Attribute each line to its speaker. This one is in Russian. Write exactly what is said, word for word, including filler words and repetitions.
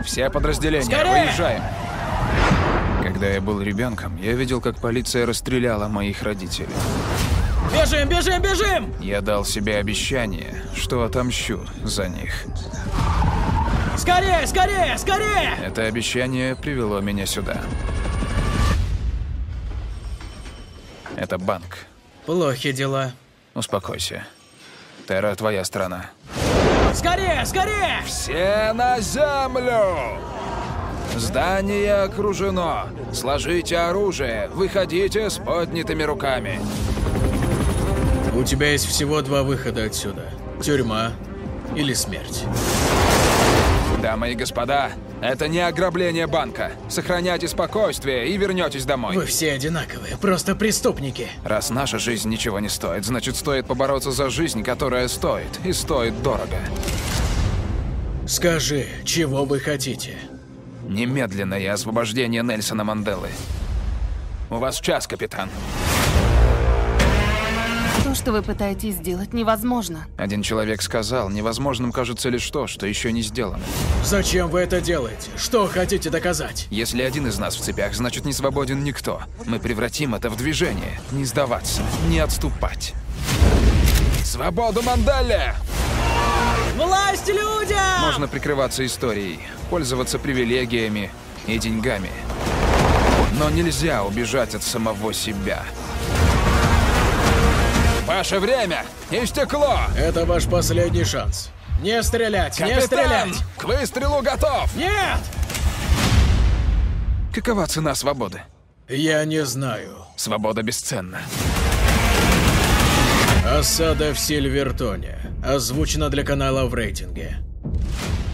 Speaker 1: Все подразделения,
Speaker 2: Скорее!
Speaker 1: выезжаем. Когда я был ребенком, я видел, как полиция расстреляла моих родителей.
Speaker 2: Бежим, бежим, бежим!
Speaker 1: Я дал себе обещание, что отомщу за них.
Speaker 2: Скорее, скорее, скорее!
Speaker 1: Это обещание привело меня сюда. Это банк.
Speaker 2: Плохи дела.
Speaker 1: Успокойся. Терра, твоя страна.
Speaker 2: Скорее, скорее!
Speaker 1: Все на землю! Здание окружено. Сложите оружие. Выходите с поднятыми руками.
Speaker 2: У тебя есть всего два выхода отсюда. Тюрьма или смерть.
Speaker 1: Дамы и господа, это не ограбление банка. Сохраняйте спокойствие и вернетесь домой.
Speaker 2: Вы все одинаковые, просто преступники.
Speaker 1: Раз наша жизнь ничего не стоит, значит, стоит побороться за жизнь, которая стоит, и стоит дорого.
Speaker 2: Скажи, чего вы хотите?
Speaker 1: Немедленное освобождение Нельсона Манделы. У вас час, капитан.
Speaker 3: То, что вы пытаетесь сделать, невозможно.
Speaker 1: Один человек сказал, невозможным кажется лишь то, что еще не сделано.
Speaker 2: Зачем вы это делаете? Что хотите доказать?
Speaker 1: Если один из нас в цепях, значит, не свободен никто. Мы превратим это в движение. Не сдаваться, не отступать. Свободу Манделе!
Speaker 2: Власть людям!
Speaker 1: Можно прикрываться историей, пользоваться привилегиями и деньгами. Но нельзя убежать от самого себя. Ваше время истекло!
Speaker 2: Это ваш последний шанс. Не стрелять,
Speaker 1: Капитан,
Speaker 2: не стрелять!
Speaker 1: к выстрелу готов!
Speaker 2: Нет!
Speaker 1: Какова цена свободы?
Speaker 2: Я не знаю.
Speaker 1: Свобода бесценна.
Speaker 2: Осада в Сильвертоне. Озвучено для канала в рейтинге.